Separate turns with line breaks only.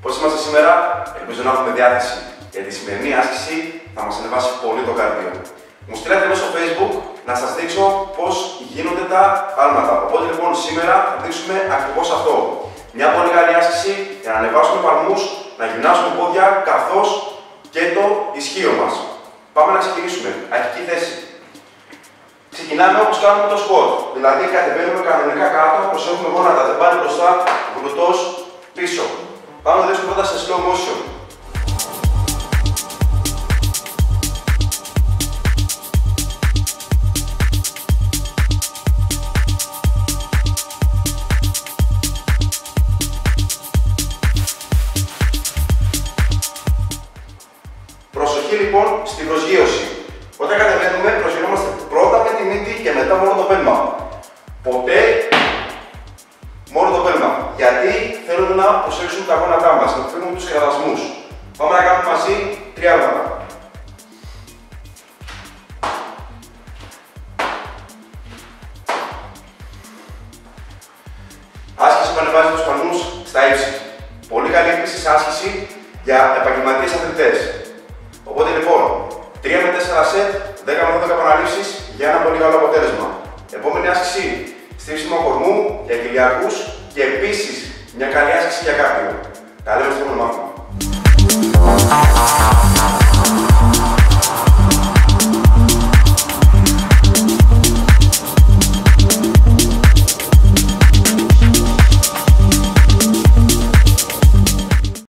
Πώς είμαστε σήμερα, ελπίζω να έχουμε διάθεση, γιατί η σημερινή άσκηση θα μας ανεβάσει πολύ το καρδίο. Μου στείλατε μέσω Facebook να σας δείξω πώς γίνονται τα άλματα. Οπότε λοιπόν σήμερα θα δείξουμε ακριβώς αυτό. Μια πολύ καλή άσκηση για να ανεβάσουμε παλμούς, να γυμνάσουμε πόδια καθώς και το ισχύο μας. Πάμε να ξεκινήσουμε. Αρχική θέση. Ξεκινάμε όπως κάνουμε το squat. Δηλαδή κατεβαίνουμε κανονικά κάτω, προσέχουμε γόνατα, δεν πάνε μπροστά, γλουτός πίσω. Πάμε να δείξουμε πρώτα σε slow motion. Προσοχή λοιπόν στην προσγείωση. Όταν κατεβαίνουμε, προσγειωνόμαστε πρώτα με τη μύτη και μετά μόνο το πέλμα. Ποτέ μόνο το πέλμα. Γιατί θέλουμε να προσέξουμε τα γόνατά μας, να αποφύγουμε τους κραδασμούς. Πάμε να κάνουμε μαζί 3 άλματα. Άσκηση που ανεβάζει τους παλμούς στα ύψη. Πολύ καλή επίσης άσκηση για επαγγελματίες αθλητές. Οπότε λοιπόν, 3 με 4 σετ, 10 με 12 επαναλήψεις για ένα πολύ καλό αποτέλεσμα. Επόμενη άσκηση, στρίψιμο κορμού για κοιλιακούς και επίσης μια καλή άσκηση για κάρδιο. Τα λέμε στο επόμενο μάθημα.